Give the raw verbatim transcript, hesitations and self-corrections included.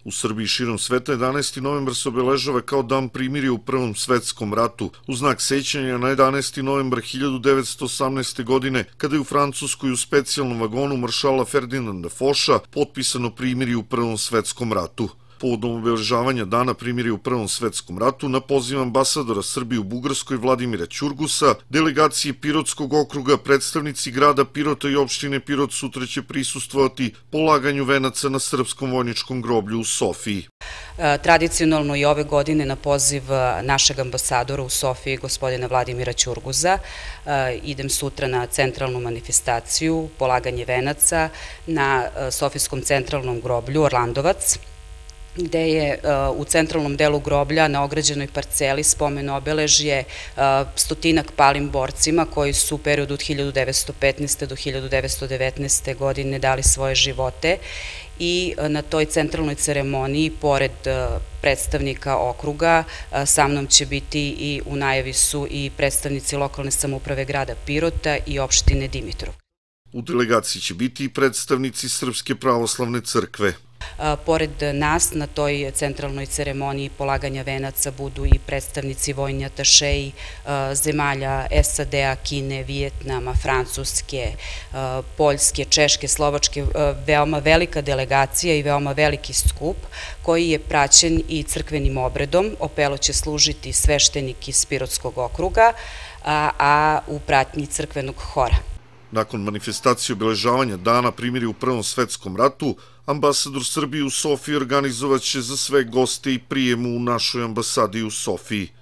U Srbiji i širom sveta jedanaesti novembar se obeležava kao dan primirja u Prvom svetskom ratu, u znak sećanja na jedanaesti novembar hiljadu devetsto osamnaeste. godine, kada je u Francuskoj u specijalnom vagonu maršala Ferdinanda Foša potpisano primirje u Prvom svetskom ratu. Povodom obeležavanja dana primirja u Prvom svetskom ratu, na poziv ambasadora Srbije u Bugarskoj Vladimira Ćurgusa, delegacije Pirotskog okruga, predstavnici grada Pirota i opštine Pirot sutra će prisustvovati polaganju venaca na srpskom vojničkom groblju u Sofiji. Tradicionalno i ove godine na poziv našeg ambasadora u Sofiji, gospodina Vladimira Ćurguza, idem sutra na centralnu manifestaciju, polaganje venaca na Sofijskom centralnom groblju Orlandovac, gde je u centralnom delu groblja na ograđenoj parceli spomen obeležje stotinak palim borcima koji su u periodu od hiljadu devetsto petnaeste. do hiljadu devetsto devetnaeste. godine dali svoje živote i na toj centralnoj ceremoniji, pored predstavnika okruga, sa mnom će biti i u najavi su i predstavnici lokalne samouprave grada Pirota i opštine Dimitrov. U delegaciji će biti i predstavnici Srpske pravoslavne crkve. Pored nas na toj centralnoj ceremoniji polaganja venaca budu i predstavnici vojni atašeji zemalja S A D-a, Kine, Vijetnama, Francuske, Poljske, Češke, Slovačke, veoma velika delegacija i veoma veliki skup koji je praćen i crkvenim obredom. Opelo će služiti sveštenik iz Pirotskog okruga, a u pratnji crkvenog hora. Nakon manifestacije obeležavanja dana primirja u Prvom svetskom ratu, ambasador Srbije u Sofiji organizovaće za sve goste i prijemu u našoj ambasadi u Sofiji.